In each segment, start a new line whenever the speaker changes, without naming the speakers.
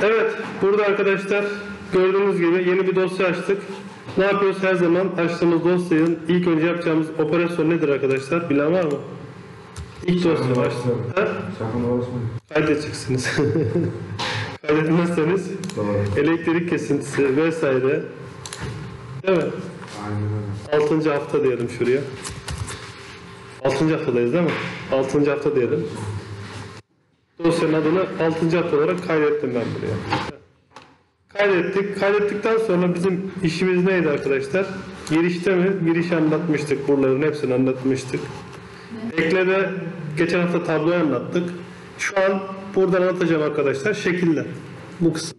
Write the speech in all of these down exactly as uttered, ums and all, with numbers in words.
Evet, burada arkadaşlar gördüğünüz gibi yeni bir dosya açtık. Ne yapıyoruz? Her zaman açtığımız dosyanın ilk önce yapacağımız operasyon nedir arkadaşlar? Bilen var mı? İlk dosya başlıyor. Kaydedeceksiniz. Kaydetmezseniz elektrik kesintisi vesaire. Değil mi? Aynen. Altıncı hafta diyelim şuraya. Altıncı haftadayız değil mi? Altıncı hafta diyelim. Dosyanın adını altıncı hafta olarak kaydettim ben buraya. Kaydettik. Kaydettikten sonra bizim işimiz neydi arkadaşlar? Girişte mi? Giriş anlatmıştık. Buraların hepsini anlatmıştık. Eklede geçen hafta tabloyu anlattık. Şu an buradan anlatacağım arkadaşlar şekiller. Bu kısımda.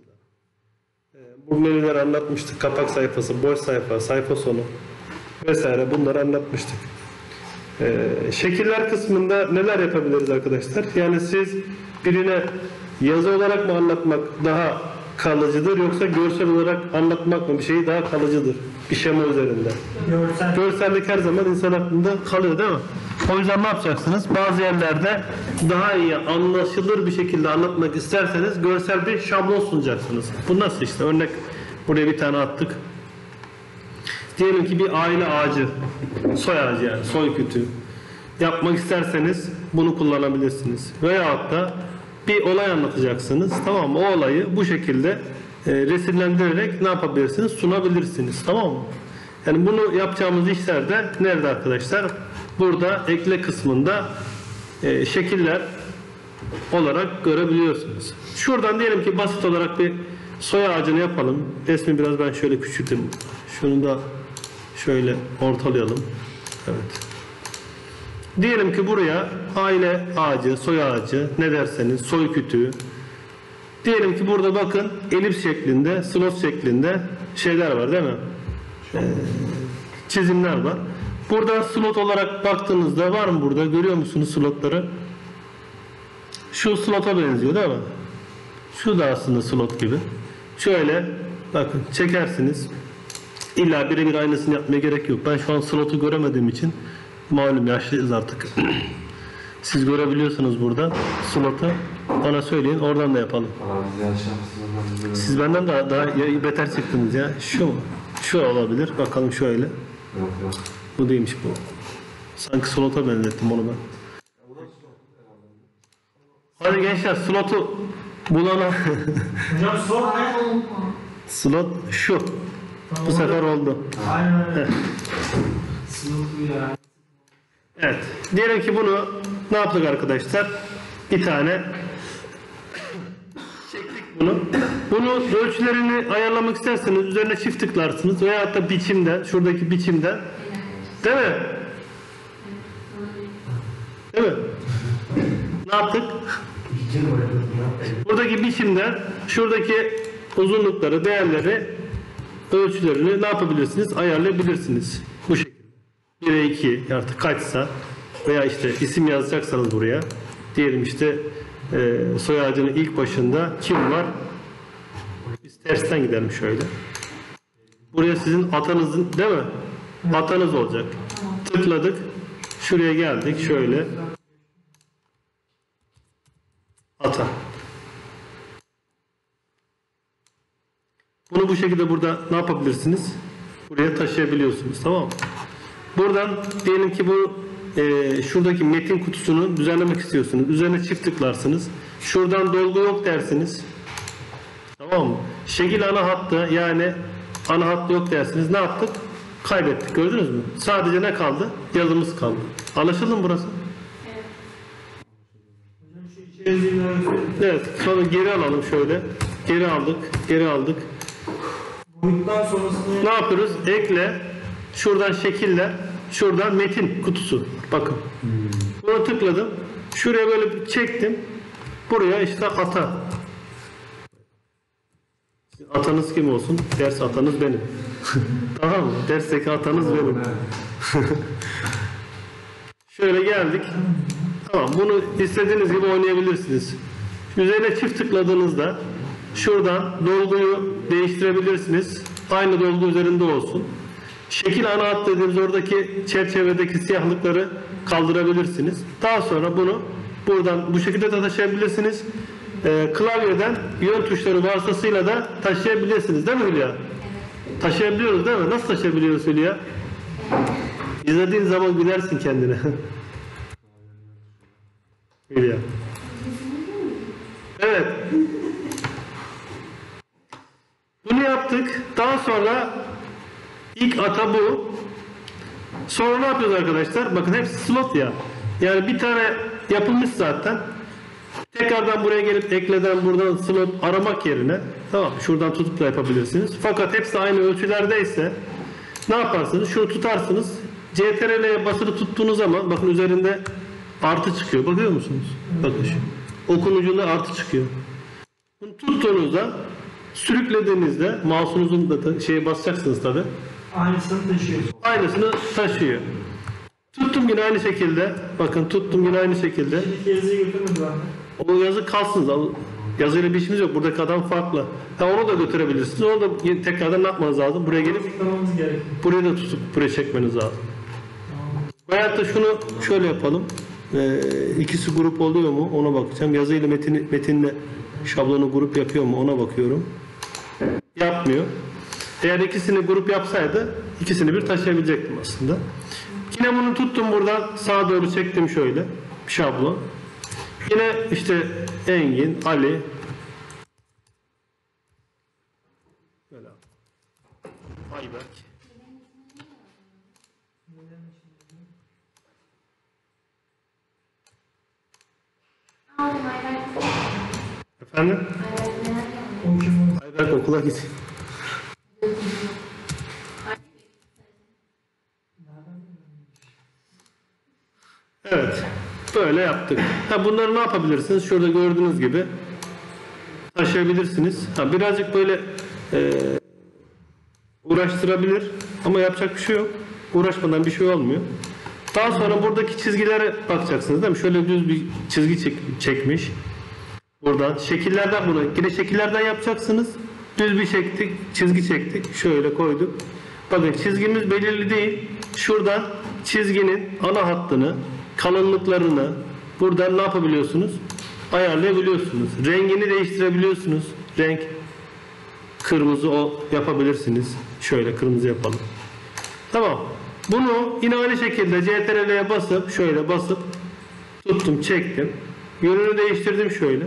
Bu menüleri anlatmıştık. Kapak sayfası, boş sayfa, sayfa sonu vesaire bunları anlatmıştık. Ee, şekiller kısmında neler yapabiliriz arkadaşlar? Yani siz birine yazı olarak mı anlatmak daha kalıcıdır yoksa görsel olarak anlatmak mı bir şeyi daha kalıcıdır? Bir şema üzerinde. Görsel. Görsellik her zaman insan aklında kalıyor değil mi? O yüzden ne yapacaksınız? Bazı yerlerde daha iyi anlaşılır bir şekilde anlatmak isterseniz görsel bir şablon sunacaksınız. Bu nasıl işte? Örnek buraya bir tane attık. Diyelim ki bir aile ağacı, soy ağacı yani, soy kütüğü yapmak isterseniz bunu kullanabilirsiniz. Veyahut da bir olay anlatacaksınız. Tamam mı? O olayı bu şekilde e, resimlendirerek ne yapabilirsiniz? Sunabilirsiniz. Tamam mı? Yani bunu yapacağımız işlerde nerede arkadaşlar? Burada ekle kısmında e, şekiller olarak görebiliyorsunuz. Şuradan diyelim ki basit olarak bir soy ağacını yapalım. Resmi biraz ben şöyle küçülteyim. Şunu da şöyle ortalayalım. Evet. Diyelim ki buraya aile ağacı, soy ağacı, ne derseniz soy kütüğü. Diyelim ki burada bakın elips şeklinde, slot şeklinde şeyler var değil mi? Ee, çizimler var. Burada slot olarak baktığınızda var mı burada? Görüyor musunuz slotları? Şu slota benziyor değil mi? Şu da aslında slot gibi. Şöyle bakın çekersiniz. İlla birebir aynısını yapmaya gerek yok. Ben şu an slotu göremediğim için malum yaşlıyız artık. Siz görebiliyorsunuz burada slotu. Bana söyleyin oradan da yapalım. Siz benden daha, daha beter çıktınız ya. Şu mu? Şu olabilir. Bakalım şöyle.
Yok yok.
Bu değilmiş bu. Sanki slota benzettim onu ben. Hadi gençler slotu bulana.
Hocam slot ne?
Slot şu. Bu sefer oldu.
Aynen öyle.
Evet.
Slot bu ya.
Evet. Diyelim ki bunu ne yaptık arkadaşlar? Bir tane çektik bunu. Bunu ölçülerini ayarlamak isterseniz üzerine çift tıklarsınız veyahut da biçimden, şuradaki biçimden. Değil mi? Değil mi? Ne yaptık? Buradaki biçimden şuradaki uzunlukları, değerleri, ölçülerini ne yapabilirsiniz? Ayarlayabilirsiniz. Bu şekilde. bire iki artık kaçsa veya işte isim yazacaksanız buraya diyelim işte e, soy ağacının ilk başında kim var? Biz tersten gidelim şöyle. Buraya sizin atanızın değil mi? Atanız olacak. Tıkladık. Şuraya geldik. Şöyle. Ata. Bunu bu şekilde burada ne yapabilirsiniz? Buraya taşıyabiliyorsunuz. Tamam mı? Buradan diyelim ki bu e, şuradaki metin kutusunu düzenlemek istiyorsunuz. Üzerine çift tıklarsınız. Şuradan dolgu yok dersiniz. Tamam mı? Şekil ana hattı yani ana hattı yok dersiniz. Ne yaptık? Kaybettik. Gördünüz mü? Sadece ne kaldı? Yazımız kaldı. Anlaşıldı mı burası? Evet. Sonra geri alalım şöyle. Geri aldık. Geri aldık.
Boyuttan sonrasını
Ne yapıyoruz? Ekle. Şuradan şekiller. Şuradan metin kutusu. Bakın. Hmm. Bunu tıkladım. Şuraya böyle bir çektim. Buraya işte ata. Atanız kim olsun? Ders atanız benim. Tamam mı? Dersteki atanız benim. Şöyle geldik. Tamam. Bunu istediğiniz gibi oynayabilirsiniz. Üzerine çift tıkladığınızda şuradan dolguyu değiştirebilirsiniz. Aynı dolgu üzerinde olsun. Şekil ana hat dediğimiz oradaki çerçevedeki siyahlıkları kaldırabilirsiniz. Daha sonra bunu buradan bu şekilde de taşıyabilirsiniz. e, klavyeden yön tuşları vasıtasıyla da taşıyabilirsiniz değil mi Hülya? Evet. Taşıyabiliyoruz değil mi? Nasıl taşıyabiliyoruz Hülya? İzlediğin zaman gülersin kendine. Hülya. Evet. Bunu yaptık. Daha sonra ilk ata bu. Sonra ne yapıyoruz arkadaşlar? Bakın hepsi slot ya. Yani bir tane yapılmış zaten. Tekrardan buraya gelip ekleden buradan slot aramak yerine tamam şuradan tutup da yapabilirsiniz. Fakat hepsi aynı ölçülerdeyse ne yaparsınız? Şunu tutarsınız. C T R L'ye basılı tuttuğunuz zaman bakın üzerinde artı çıkıyor. Bakıyor musunuz? Bakın şu. Okun ucunda artı çıkıyor. Bunu tuttuğunuzda sürüklediğinizde mouse'unuzun da şeye basacaksınız tabi.
Aynısını taşıyor.
Aynısını taşıyor. Tuttum yine aynı şekilde. Bakın tuttum yine aynı şekilde.
Şimdi yazıyı götürmedi bende.
O yazı kalsın. Yazıyla bir işimiz yok. Buradaki adam farklı. Ha, onu da götürebilirsiniz. Onu da tekrardan ne yapmanız lazım? Buraya gelip
Tıklamamız gerekiyor.
buraya da tutup buraya çekmeniz lazım. Veyahut da şunu şöyle yapalım. Ee, ikisi grup oluyor mu? Ona bakacağım. Yazıyla metin, metinle şablonu grup yapıyor mu? Ona bakıyorum. Yapmıyor. Eğer ikisini grup yapsaydı ikisini bir taşıyabilecektim aslında. Yine bunu tuttum buradan sağa doğru çektim şöyle. Şablon. Yine işte Engin, Ali. Böyle. Ayberk. Efendim? Ayberk okula gidiyor. Evet. Böyle yaptık. Ha, bunları ne yapabilirsiniz? Şurada gördüğünüz gibi taşıyabilirsiniz. Ha, birazcık böyle e, uğraştırabilir ama yapacak bir şey yok. Uğraşmadan bir şey olmuyor. Daha sonra buradaki çizgilere bakacaksınız değil mi? Şöyle düz bir çizgi çek, çekmiş. Buradan şekillerden bunu yine şekillerden yapacaksınız. Düz bir çektik, çizgi çektik. Şöyle koyduk. Bakın çizgimiz belirli değil. Şuradan çizginin ana hattını, kalınlıklarını buradan ne yapabiliyorsunuz? Ayarlayabiliyorsunuz. Rengini değiştirebiliyorsunuz. Renk kırmızı o yapabilirsiniz. Şöyle kırmızı yapalım. Tamam. Bunu yine aynı şekilde C T R L'ye basıp şöyle basıp tuttum, çektim. Yönünü değiştirdim şöyle.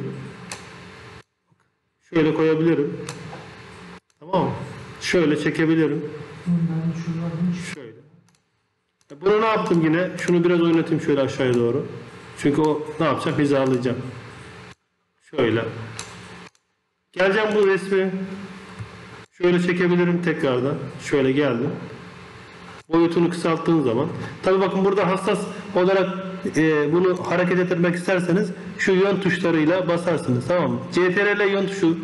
Şöyle koyabilirim. Tamam mı? Şöyle çekebilirim. Şöyle. Bunu ne yaptım yine? Şunu biraz oynatayım şöyle aşağıya doğru. Çünkü o ne yapacak? Hizalayacağım. Şöyle. Geleceğim bu resmi. Şöyle çekebilirim tekrardan. Şöyle geldim. Boyutunu kısalttığım zaman. Tabi bakın burada hassas olarak e, bunu hareket ettirmek isterseniz şu yön tuşlarıyla basarsınız. Tamam mı? C T R L yön tuşu.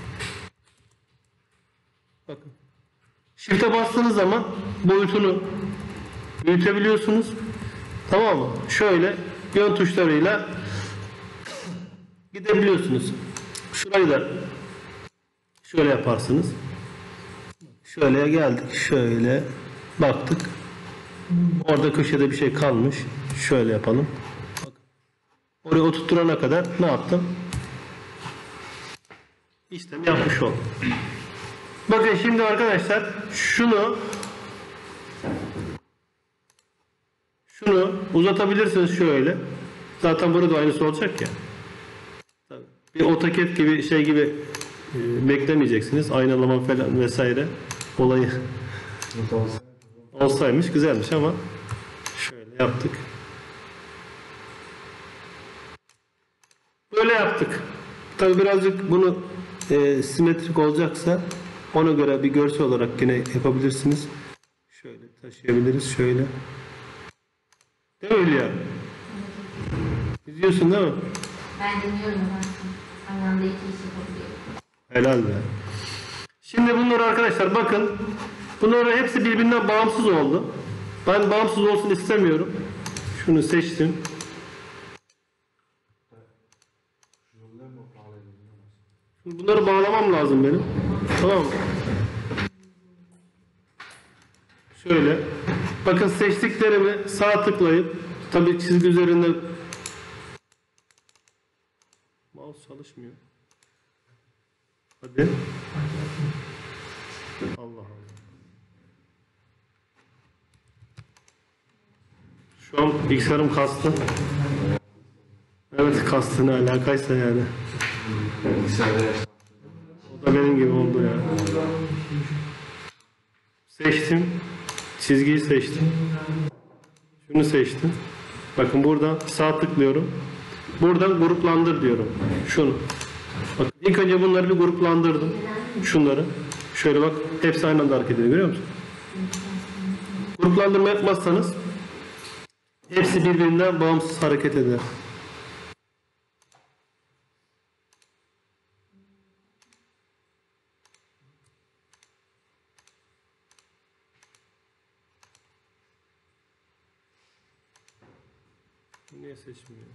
Bakın. Shift'e bastığınız zaman boyutunu büyütebiliyorsunuz. Tamam mı? Şöyle yön tuşlarıyla gidebiliyorsunuz. Şurayı da şöyle yaparsınız. Şöyle geldik. Şöyle baktık. Orada köşede bir şey kalmış. Şöyle yapalım. Bak. Oraya oturtturana kadar ne yaptım? İşlem yapmış oldum. Bakın şimdi arkadaşlar şunu şunu uzatabilirsiniz şöyle. Zaten burada aynısı olacak ya. Tabii. Bir otoket gibi şey gibi e, beklemeyeceksiniz. Aynalama falan vesaire olayı olsaymış güzelmiş ama şöyle yaptık. Böyle yaptık. Tabii birazcık bunu e, simetrik olacaksa ona göre bir görsel olarak yine yapabilirsiniz. Şöyle taşıyabiliriz. Şöyle. Değil mi Hülya? İzliyorsun değil mi?
Ben dinliyorum zaten. Aynı anda iki iş yapabiliyorum.
Helal be. Şimdi bunları arkadaşlar bakın. Bunların hepsi birbirinden bağımsız oldu. Ben bağımsız olsun istemiyorum. Şunu seçtim. Bunları bağlamam lazım benim. Tamam mı? Şöyle. Bakın seçtiklerimi sağ tıklayıp tabii çizgi üzerinde Mouse çalışmıyor. Hadi. Allah Allah. Şu an bilgisayarım kastı. Evet, kastı ne alakaysa yani. O da benim gibi oldu ya. Seçtim. Çizgiyi seçtim. Şunu seçtim. Bakın burada sağ tıklıyorum. Buradan gruplandır diyorum. Şunu. Bak ilk önce bunları bir gruplandırdım. Şunları. Şöyle bak. Hepsi aynı anda hareket ediyor. Görüyor musun? Gruplandırma yapmazsanız hepsi birbirinden bağımsız hareket eder. Niye seçmiyor?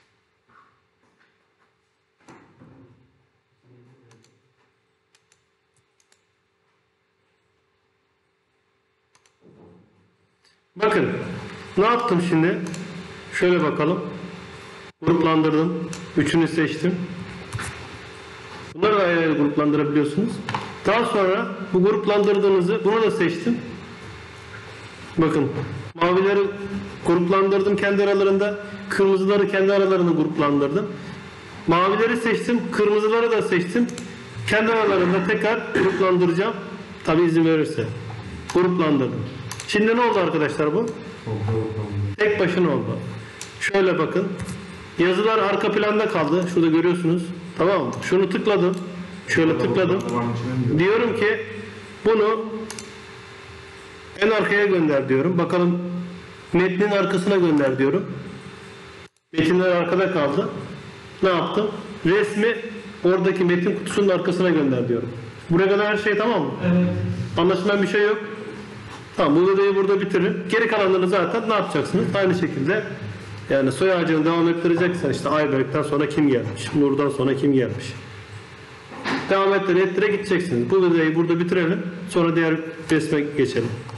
Bakın ne yaptım şimdi? Şöyle bakalım. Gruplandırdım. Üçünü seçtim. Bunları da ayrı ayrı gruplandırabiliyorsunuz. Daha sonra bu gruplandırdığınızı bunu da seçtim. Bakın mavileri gruplandırdım kendi aralarında. Kırmızıları kendi aralarında gruplandırdım. Mavileri seçtim. Kırmızıları da seçtim. Kendi aralarında tekrar gruplandıracağım. Tabi izin verirse. Gruplandırdım. Şimdi ne oldu arkadaşlar bu? Tek başına oldu. Şöyle bakın. Yazılar arka planda kaldı. Şurada görüyorsunuz. Tamam mı? Şunu tıkladım. Şöyle tıkladım. Diyorum ki bunu en arkaya gönder diyorum. Bakalım metnin arkasına gönder diyorum. Metinler arkada kaldı. Ne yaptım? Resmi oradaki metin kutusunun arkasına gönder diyorum. Buraya kadar her şey tamam mı?
Evet.
Anlaşılan bir şey yok. Tamam, bu videoyu burada bitirin. Geri kalanları zaten ne yapacaksınız? Aynı şekilde yani soy ağacını devam ettireceksen işte Ayberk'ten sonra kim gelmiş? Nur'dan sonra kim gelmiş? Devam ettire ettire gideceksiniz. Bu videoyu burada bitirelim. Sonra diğer resme geçelim.